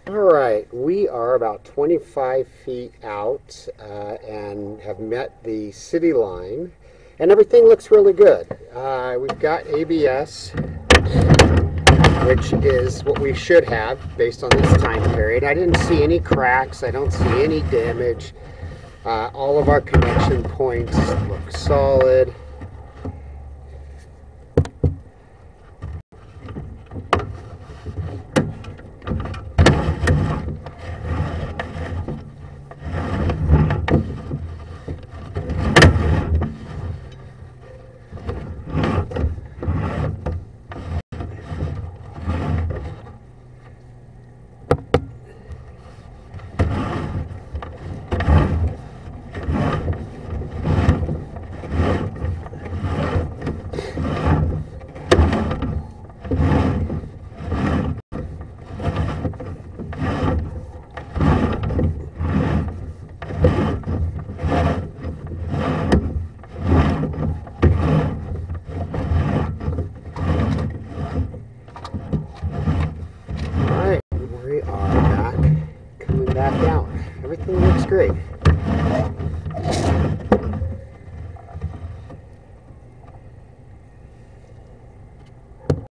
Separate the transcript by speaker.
Speaker 1: Alright, we are about 25 feet out and have met the city line, and everything looks really good. We've got ABS, which is what we should have based on this time period. I didn't see any cracks, I don't see any damage. All of our connection points look solid.